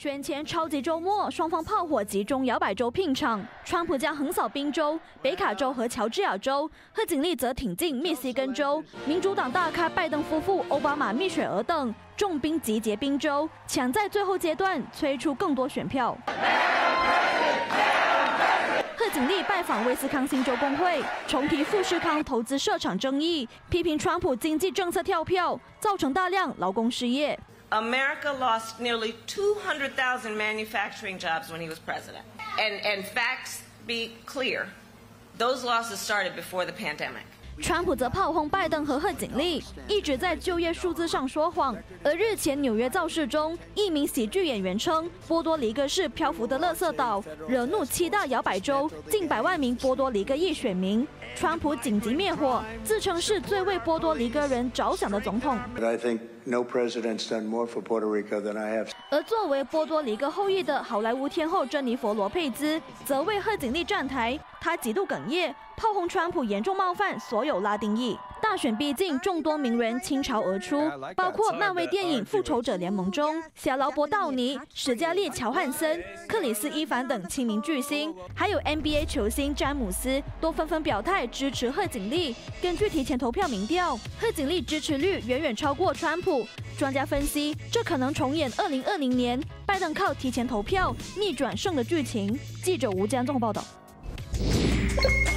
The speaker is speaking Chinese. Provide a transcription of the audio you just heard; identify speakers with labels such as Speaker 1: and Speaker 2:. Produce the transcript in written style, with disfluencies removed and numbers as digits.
Speaker 1: 选前超级周末，双方炮火集中摇摆州拼场，川普将横扫宾州、北卡州和乔治亚州，贺锦丽则挺进密西根州。民主党大咖拜登夫妇、奥巴马蜜雪儿等重兵集结宾州，抢在最后阶段催出更多选票。贺锦丽拜访威斯康星州工会，重提富士康投资设厂争议，批评川普经济政策跳票，造成大量劳工失业。
Speaker 2: America lost nearly 200,000 manufacturing jobs when he was president. And facts be clear, those losses started before the pandemic.
Speaker 1: 川普则炮轰拜登和贺锦丽，一直在就业数字上说谎。而日前纽约造势中，一名喜剧演员称波多黎各是漂浮的垃圾岛，惹怒7大摇摆州近100万名波多黎各裔选民。川普紧急灭火，自称是最为波多黎各人着想的总统。
Speaker 3: No president's done more for Puerto Rico than I have.
Speaker 1: 而作为波多黎各后裔的好莱坞天后珍妮佛·罗佩兹则为贺锦丽站台，她极度哽咽，炮轰川普严重冒犯所有拉丁裔。大选逼近，众多名人倾巢而出，包括漫威电影《复仇者联盟》中小劳勃·道尼、史嘉丽·乔汉森、克里斯·伊凡等亲民巨星，还有 NBA 球星詹姆斯，都纷纷表态支持贺锦丽。根据提前投票民调，贺锦丽支持率远远超过川普。 专家分析，这可能重演2020年拜登靠提前投票逆转胜的剧情。记者吴江综合报道。